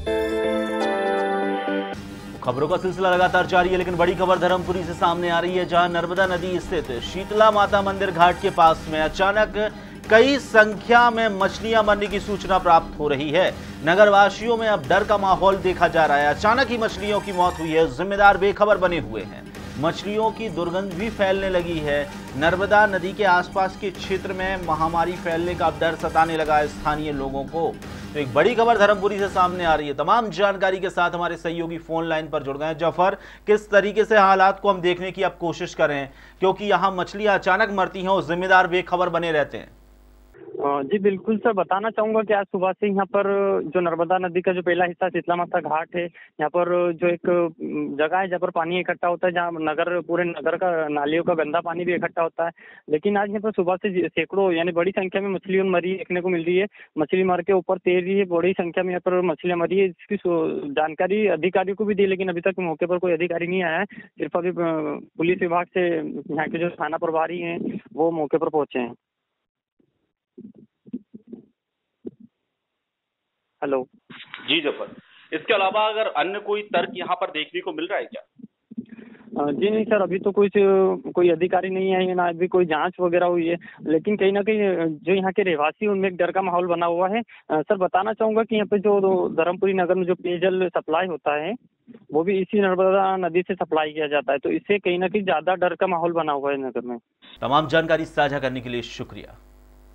खबरों का सिलसिला लगातार जारी है, लेकिन बड़ी खबर धर्मपुरी से सामने आ रही है, जहां नर्मदा नदी स्थित शीतला माता मंदिर घाट के पास में अचानक कई संख्या में मछलियां मरने की सूचना प्राप्त हो रही है। नगरवासियों में अब डर का माहौल देखा जा रहा है। अचानक ही मछलियों की मौत हुई है, जिम्मेदार बेखबर बने हुए हैं। मछलियों की दुर्गंध भी फैलने लगी है। नर्मदा नदी के आसपास के क्षेत्र में महामारी फैलने का अब डर सताने लगा है स्थानीय लोगों को। तो एक बड़ी खबर धर्मपुरी से सामने आ रही है। तमाम जानकारी के साथ हमारे सहयोगी फोन लाइन पर जुड़ गए हैं। जफर, किस तरीके से हालात को हम देखने की अब कोशिश करें, क्योंकि यहाँ मछलियां अचानक मरती हैं और जिम्मेदार बेखबर बने रहते हैं। जी बिल्कुल सर, बताना चाहूंगा कि आज सुबह से यहाँ पर जो नर्मदा नदी का जो पहला हिस्सा शीतला माता घाट है, यहाँ पर जो एक जगह है जहाँ पर पानी इकट्ठा होता है, जहाँ पूरे नगर का नालियों का गंदा पानी भी इकट्ठा होता है। लेकिन आज यहाँ पर सुबह से सैकड़ों यानी बड़ी संख्या में मछलियां मरी देखने को मिल रही है। मछली मार के ऊपर तैर रही है, बड़ी संख्या में यहाँ पर मछलियां मरी है। इसकी जानकारी अधिकारियों को भी दी, लेकिन अभी तक मौके पर कोई अधिकारी नहीं आया है। सिर्फ अभी पुलिस विभाग से यहाँ के जो थाना प्रभारी हैं वो मौके पर पहुंचे हैं। हेलो जी जफर, इसके अलावा अगर अन्य कोई तर्क यहाँ पर देखने को मिल रहा है क्या? जी नहीं सर, अभी तो कोई अधिकारी नहीं है, ना अभी कोई जांच वगैरह हुई है। लेकिन कहीं ना कहीं जो यहाँ के रहवासी उनमें एक डर का माहौल बना हुआ है। सर बताना चाहूंगा कि यहाँ पे जो धर्मपुरी नगर में जो पेयजल सप्लाई होता है वो भी इसी नर्मदा नदी से सप्लाई किया जाता है। तो इससे कहीं ना कहीं ज्यादा डर का माहौल बना हुआ है नगर में। तमाम जानकारी साझा करने के लिए शुक्रिया।